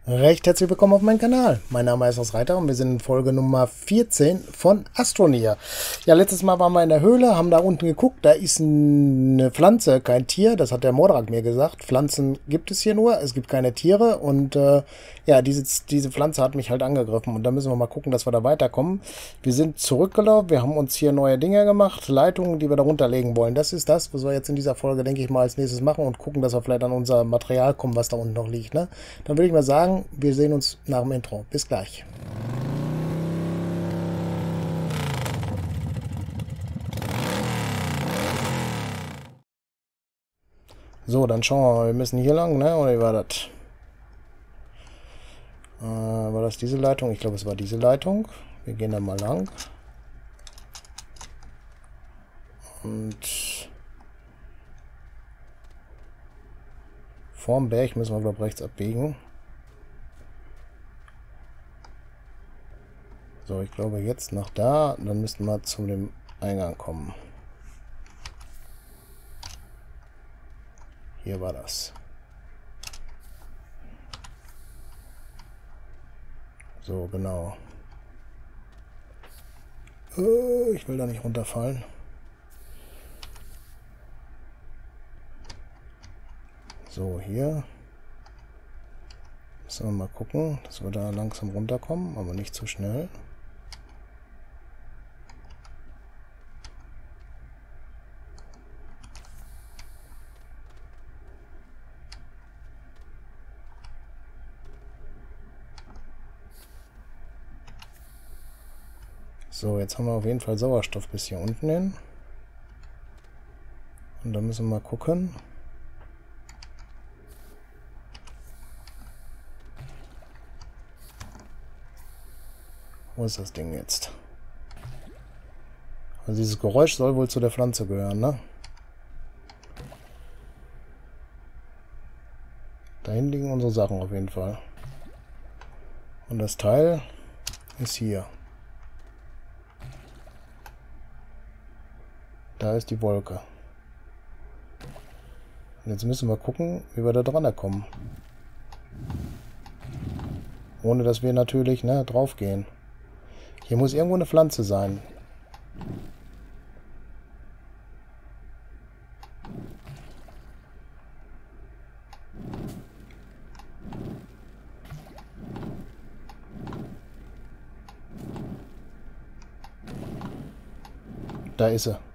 Recht herzlich willkommen auf meinem Kanal. Mein Name ist Reiter und wir sind in Folge Nummer 14 von Astroneer. Ja, letztes Mal waren wir in der Höhle, haben da unten geguckt, da ist eine Pflanze, kein Tier, das hat der Mordrak mir gesagt. Pflanzen gibt es hier nur, es gibt keine Tiere und ja, diese Pflanze hat mich halt angegriffen und da müssen wir mal gucken, dass wir da weiterkommen. Wir sind zurückgelaufen, wir haben uns hier neue Dinge gemacht, Leitungen, die wir da runterlegen wollen. Das ist das, was wir jetzt in dieser Folge, denke ich mal, als nächstes machen und gucken, dass wir vielleicht an unser Material kommen, was da unten noch liegt, ne? Dann würde ich mal sagen, wir sehen uns nach dem Intro. Bis gleich. So, dann schauen wir mal. Wir müssen hier lang, ne? Oder wie war das? War das diese Leitung? Ich glaube, es war diese Leitung. Wir gehen da mal lang. Und vorm Berg müssen wir, glaube ich, rechts abbiegen. So, ich glaube jetzt nach da, dann müssten wir zu dem Eingang kommen. Hier war das. So, genau. Ich will da nicht runterfallen. So, hier. Müssen wir mal gucken, dass wir da langsam runterkommen, aber nicht zu schnell. So, jetzt haben wir auf jeden Fall Sauerstoff bis hier unten hin. Und dann müssen wir mal gucken. Wo ist das Ding jetzt? Also dieses Geräusch soll wohl zu der Pflanze gehören, ne? Dahin liegen unsere Sachen auf jeden Fall. Und das Teil ist hier. Da ist die Wolke. Und jetzt müssen wir gucken, wie wir da dran kommen. Ohne dass wir natürlich, ne, drauf gehen. Hier muss irgendwo eine Pflanze sein. Da ist sie.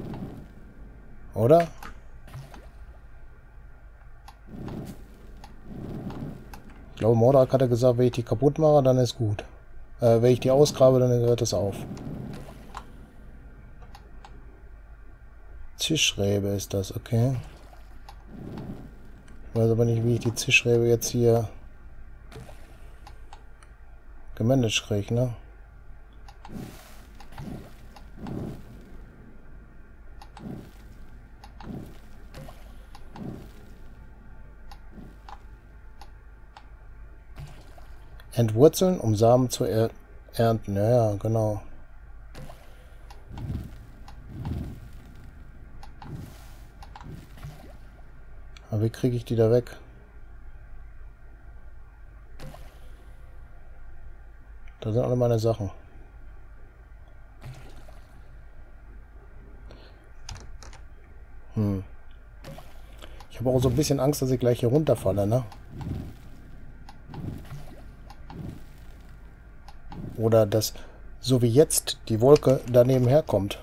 Oder? Ich glaube, Mordrak hat gesagt, wenn ich die kaputt mache, dann ist gut. Wenn ich die ausgrabe, dann hört es auf. Zischrebe ist das, okay. Ich weiß aber nicht, wie ich die Zischrebe jetzt hier gemanagt kriege, ne? Entwurzeln, um Samen zu ernten. Ja, genau. Aber wie kriege ich die da weg? Da sind alle meine Sachen. Ich habe auch so ein bisschen Angst, dass ich gleich hier runterfalle, ne? Oder dass, so wie jetzt, die Wolke daneben herkommt.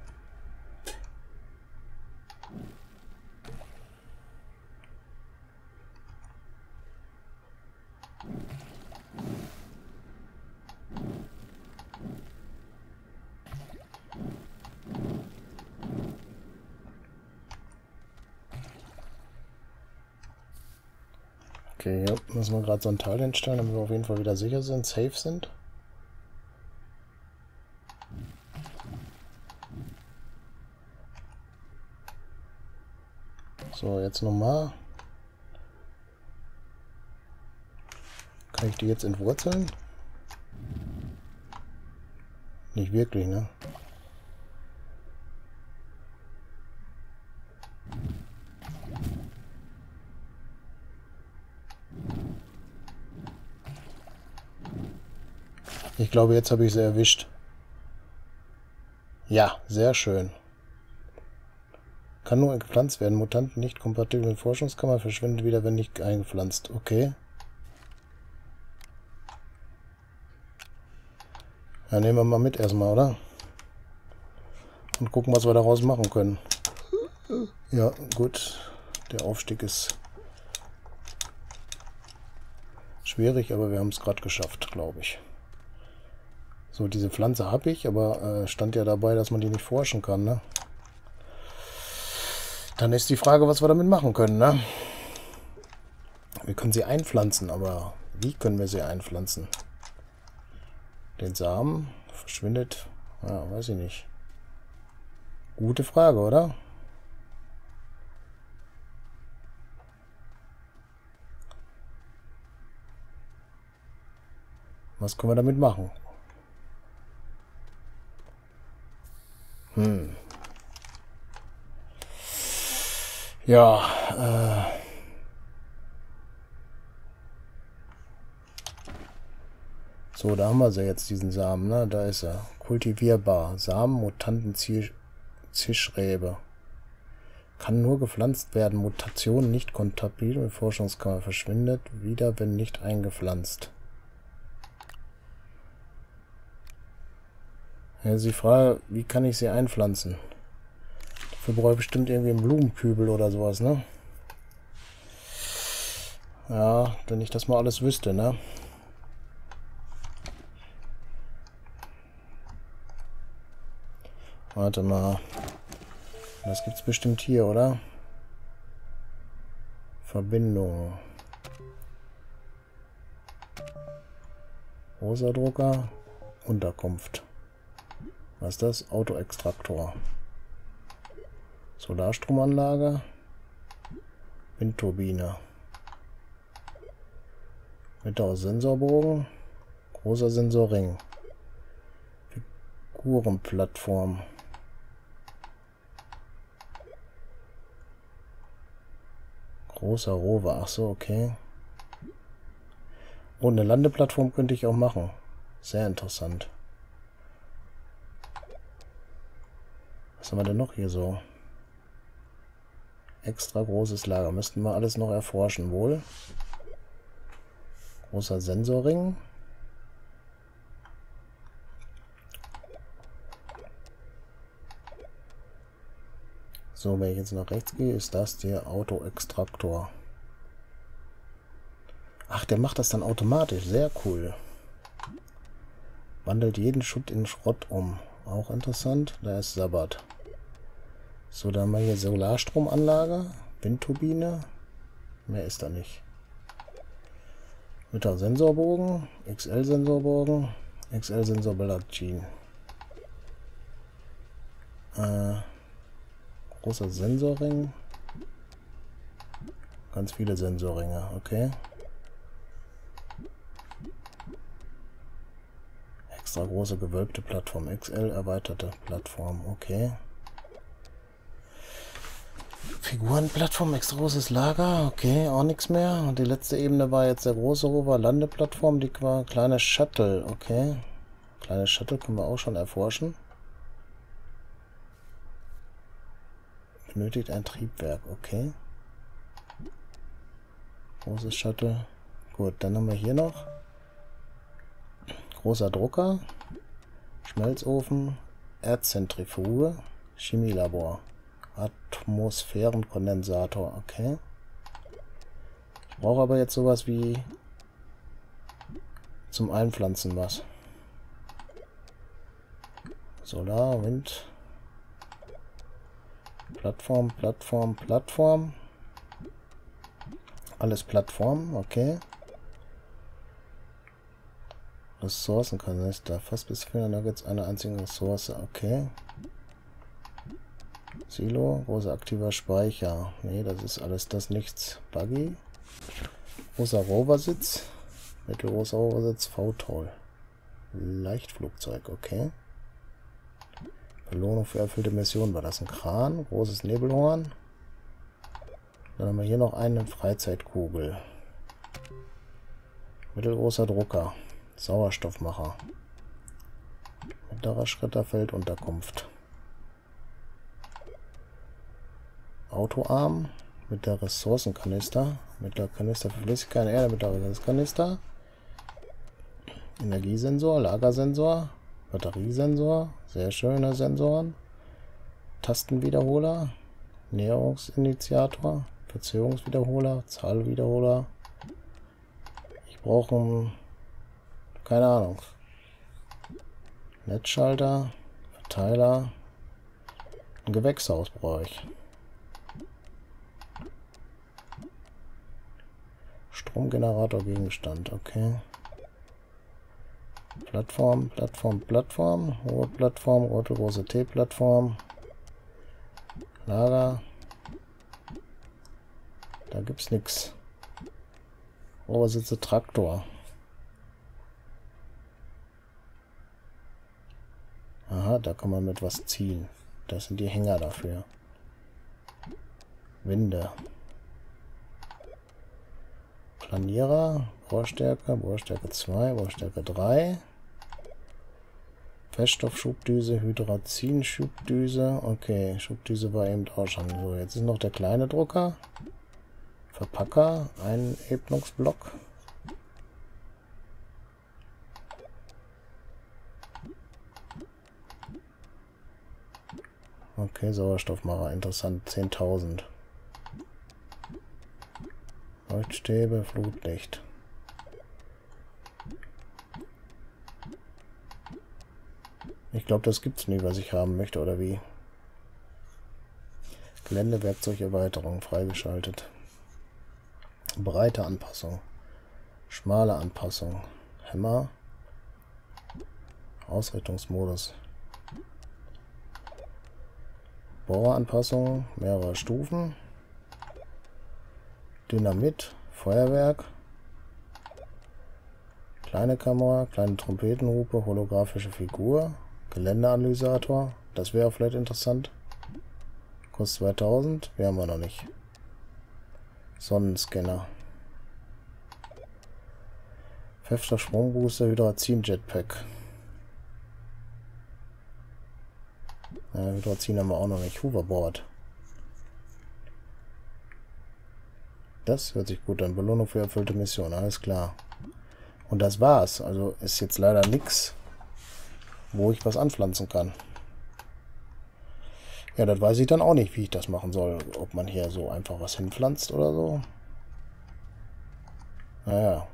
Okay, hier müssen wir gerade so ein Teil hinstellen, damit wir auf jeden Fall wieder sicher sind, safe sind. So, jetzt nochmal. Kann ich die jetzt entwurzeln? Nicht wirklich, ne? Ich glaube, jetzt habe ich sie erwischt. Ja, sehr schön. Kann nur gepflanzt werden. Mutanten nicht kompatibel mit Forschungskammer. Verschwindet wieder, wenn nicht eingepflanzt. Okay. Ja, nehmen wir mal mit erstmal, oder? Und gucken, was wir daraus machen können. Ja, gut. Der Aufstieg ist schwierig, aber wir haben es gerade geschafft, glaube ich. So, diese Pflanze habe ich, aber stand ja dabei, dass man die nicht forschen kann, ne? Dann ist die Frage, was wir damit machen können, ne? Wir können sie einpflanzen, aber wie können wir sie einpflanzen? Den Samen verschwindet, ja, weiß ich nicht. Gute Frage, oder? Was können wir damit machen? Ja, so, da haben wir sie jetzt, diesen Samen, ne? Da ist er. Kultivierbar. Samen, Mutanten, Zischrebe. Kann nur gepflanzt werden. Mutation nicht kompatibel. Forschungskammer verschwindet wieder, wenn nicht eingepflanzt. Ja, ist die Frage, wie kann ich sie einpflanzen? Dafür brauche ich bestimmt irgendwie einen Blumenkübel oder sowas, ne? Ja, wenn ich das mal alles wüsste, ne? Warte mal. Das gibt's bestimmt hier, oder? Verbindung. Rosa Drucker. Unterkunft. Was ist das? Autoextraktor. Solarstromanlage. Windturbine. Mittau Sensorbogen. Großer Sensorring. Figurenplattform. Großer Rover. Ach so, okay. Und eine Landeplattform könnte ich auch machen. Sehr interessant. Was haben wir denn noch hier so? Extra großes Lager. Müssten wir alles noch erforschen, wohl. Großer Sensorring. So, wenn ich jetzt nach rechts gehe, ist das der Autoextraktor. Ach, der macht das dann automatisch. Sehr cool. Wandelt jeden Schutt in Schrott um. Auch interessant. Da ist Sabbat. So, dann haben wir hier Solarstromanlage. Windturbine. Mehr ist da nicht. Mit der Sensorbogen. XL-Sensorbogen. XL-Sensorballadin. Großer Sensorring. Ganz viele Sensorringe, okay. Extra große gewölbte Plattform. XL erweiterte Plattform, okay. Figurenplattform, extra großes Lager, okay, auch nichts mehr. Und die letzte Ebene war jetzt der große Rover Landeplattform, die war kleine Shuttle, okay. Kleine Shuttle können wir auch schon erforschen. Benötigt ein Triebwerk, okay. Großes Shuttle. Gut, dann haben wir hier noch großer Drucker, Schmelzofen, Erdzentrifuge, Chemielabor, Atmosphärenkondensator, okay. Ich brauche aber jetzt sowas wie zum Einpflanzen was. Solar, Wind, Plattform, Plattform, Plattform. Alles Plattform, okay. Ressourcenkanister. Fast bis 400 Nuggets eine einzige Ressource, okay. Silo, großer aktiver Speicher. Nee, das ist alles das nichts. Buggy. Großer Roversitz. Mittelgroßer Roversitz. V-Toll. Leichtflugzeug, okay. Belohnung für erfüllte Mission. War das ein Kran? Großes Nebelhorn. Dann haben wir hier noch eine Freizeitkugel. Mittelgroßer Drucker. Sauerstoffmacher. Mittlerer Schredderfeld, Unterkunft. Autoarm, mittlerer Ressourcenkanister, mittlerer Kanister für Flüssigkeit, Erde, mittlerer Kanister. Energiesensor, Lagersensor, Batteriesensor, sehr schöne Sensoren. Tastenwiederholer, Näherungsinitiator, Verzögerungswiederholer, Zahlwiederholer. Ich brauche einen, keine Ahnung, Netzschalter, Verteiler, ein Gewächshaus brauche ich. Stromgenerator, Gegenstand, okay. Plattform, Plattform, Plattform, hohe Plattform, rote große T-Plattform. Lager. Da gibt's nichts. Obersitze Traktor. Aha, da kann man mit was ziehen. Das sind die Hänger dafür. Winde. Planierer, Bohrstärke 2, Bohrstärke 3. Feststoffschubdüse, Hydrazin-Schubdüse. Okay, Schubdüse war eben auch schon. So, jetzt ist noch der kleine Drucker. Verpacker, Einebnungsblock. Okay, Sauerstoffmacher, interessant. 10.000. Leuchtstäbe, Flutlicht. Ich glaube, das gibt's nie, was ich haben möchte, oder wie? Geländewerkzeugerweiterung freigeschaltet. Breite Anpassung. Schmale Anpassung. Hämmer. Ausrichtungsmodus. Bohranpassung, mehrere Stufen. Dynamit, Feuerwerk. Kleine Kamera, kleine Trompetenhupe, holographische Figur. Geländeanalysator, das wäre vielleicht interessant. Kostet 2000, wir haben wir noch nicht. Sonnenscanner. Pfeffer Sprungbooster, Hydrazin Jetpack. Hydrazin haben wir auch noch nicht. Hoverboard. Das hört sich gut an. Belohnung für erfüllte Mission, alles klar. Und das war's. Also ist jetzt leider nichts, wo ich was anpflanzen kann. Ja, das weiß ich dann auch nicht, wie ich das machen soll. Ob man hier so einfach was hinpflanzt oder so. Naja.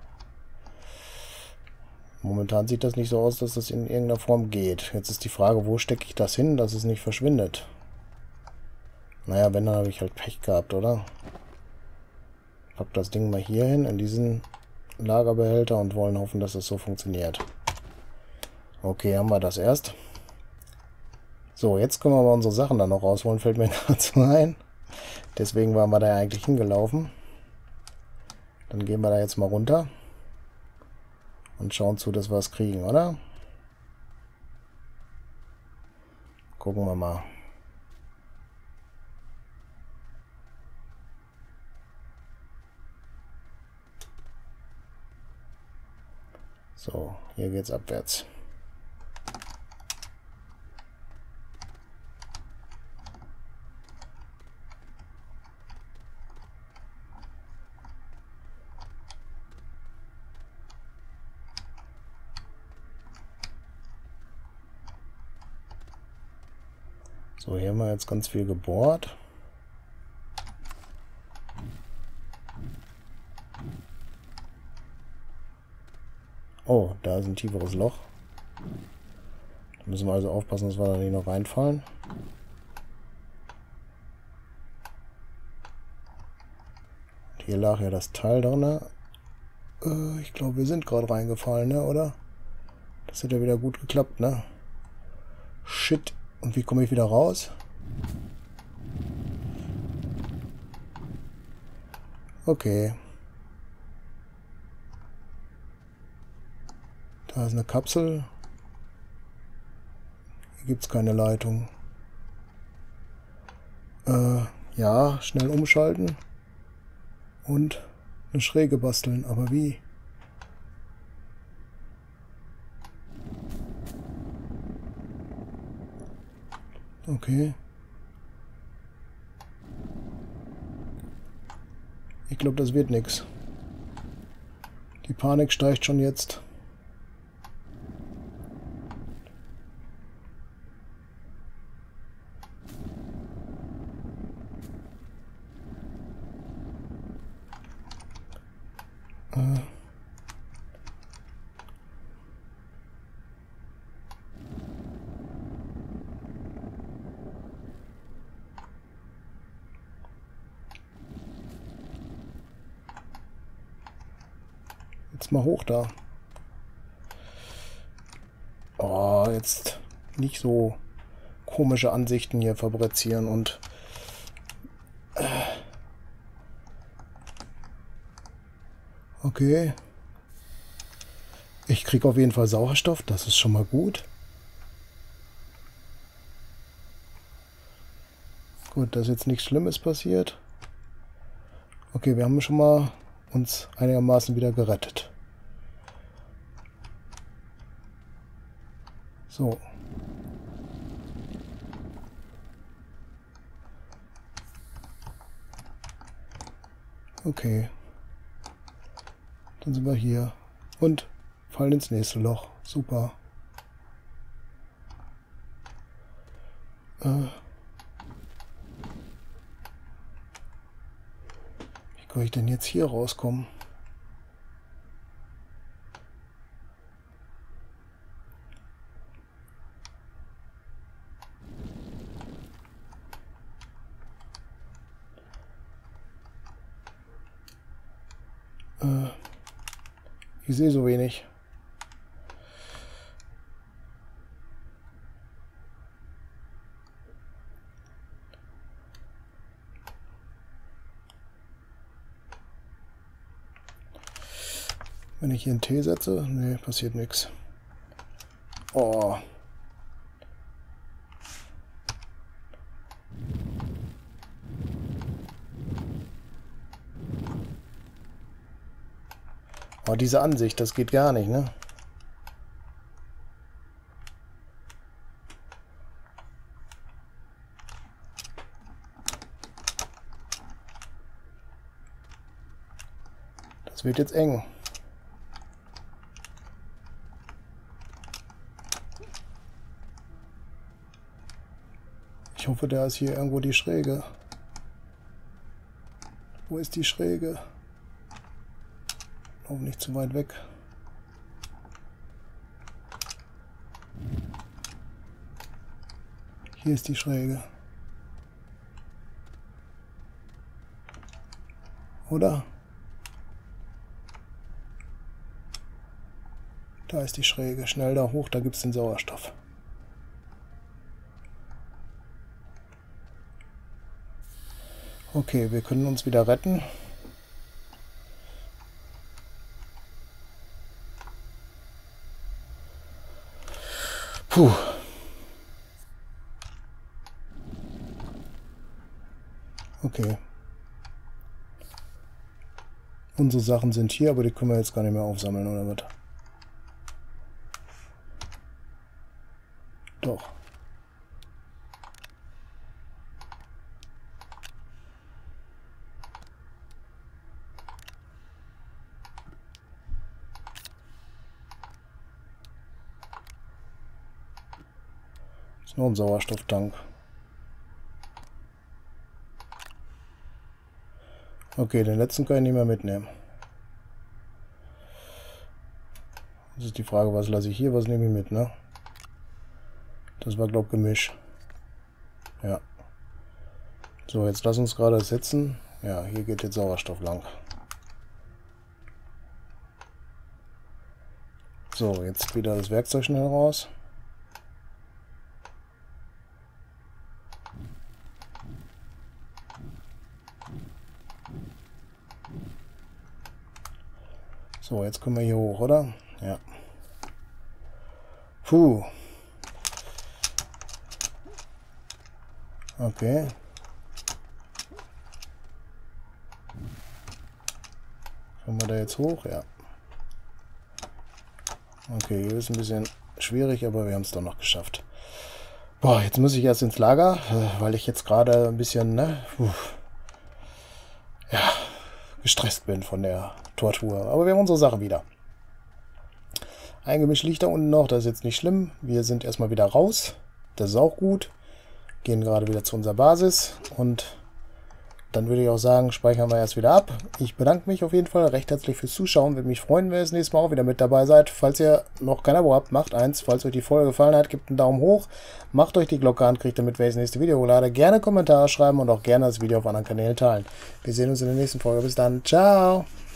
Momentan sieht das nicht so aus, dass das in irgendeiner Form geht. Jetzt ist die Frage, wo stecke ich das hin, dass es nicht verschwindet. Naja, wenn, dann habe ich halt Pech gehabt, oder? Pack das Ding mal hier hin, in diesen Lagerbehälter und wollen hoffen, dass es so funktioniert. Okay, haben wir das erst. So, jetzt können wir mal unsere Sachen dann noch rausholen, fällt mir gerade so ein. Deswegen waren wir da ja eigentlich hingelaufen. Dann gehen wir da jetzt mal runter. Und schauen zu, dass wir es kriegen, oder? Gucken wir mal. So, hier geht's abwärts. So, hier haben wir jetzt ganz viel gebohrt. Oh, da ist ein tieferes Loch. Da müssen wir also aufpassen, dass wir da nicht noch reinfallen. Hier lag ja das Teil drin. Ich glaube, wir sind gerade reingefallen, ne, oder? Das hat ja wieder gut geklappt, ne? Shit. Und wie komme ich wieder raus? Okay. Da ist eine Kapsel. Hier gibt es keine Leitung. Ja, schnell umschalten. Und eine Schräge basteln. Aber wie? Okay. Ich glaube, das wird nichts. Die Panik steigt schon jetzt. Jetzt mal hoch da. Oh, jetzt nicht so komische Ansichten hier fabrizieren und okay. Ich kriege auf jeden Fall Sauerstoff, das ist schon mal gut. Gut, dass jetzt nichts Schlimmes passiert. Okay, wir haben schon mal uns einigermaßen wieder gerettet. So. Okay. Dann sind wir hier. Und fallen ins nächste Loch. Super. Wie kann ich denn jetzt hier rauskommen? Ich sehe so wenig. Wenn ich hier einen T setze, nee, passiert nichts. Oh. Oh, diese Ansicht, das geht gar nicht, ne? Das wird jetzt eng. Ich hoffe, da ist hier irgendwo die Schräge. Wo ist die Schräge? Auch nicht zu weit weg. Hier ist die Schräge. Oder? Da ist die Schräge. Schnell da hoch, da gibt es den Sauerstoff. Okay, wir können uns wieder retten. Puh. Okay. Unsere Sachen sind hier, aber die können wir jetzt gar nicht mehr aufsammeln, oder was? Doch. Ist nur ein Sauerstofftank. Okay, den letzten kann ich nicht mehr mitnehmen. Das ist die Frage, was lasse ich hier, was nehme ich mit, ne? Das war, glaube ich, Gemisch. Ja. So, jetzt lass uns gerade sitzen. Ja, hier geht jetzt Sauerstoff lang. So, jetzt wieder das Werkzeug schnell raus. So, jetzt kommen wir hier hoch, oder? Ja. Puh. Okay. Kommen wir da jetzt hoch? Ja. Okay, hier ist ein bisschen schwierig, aber wir haben es doch noch geschafft. Boah, jetzt muss ich erst ins Lager, weil ich jetzt gerade ein bisschen, ne, gestresst bin von der Tortur. Aber wir haben unsere Sache wieder. Ein Gemisch liegt da unten noch, das ist jetzt nicht schlimm. Wir sind erstmal wieder raus. Das ist auch gut. Gehen gerade wieder zu unserer Basis und dann würde ich auch sagen, speichern wir erst wieder ab. Ich bedanke mich auf jeden Fall recht herzlich fürs Zuschauen. Würde mich freuen, wenn ihr das nächste Mal auch wieder mit dabei seid. Falls ihr noch kein Abo habt, macht eins. Falls euch die Folge gefallen hat, gebt einen Daumen hoch. Macht euch die Glocke an, kriegt damit, wenn ich das nächste Video hochlade. Gerne Kommentare schreiben und auch gerne das Video auf anderen Kanälen teilen. Wir sehen uns in der nächsten Folge. Bis dann. Ciao.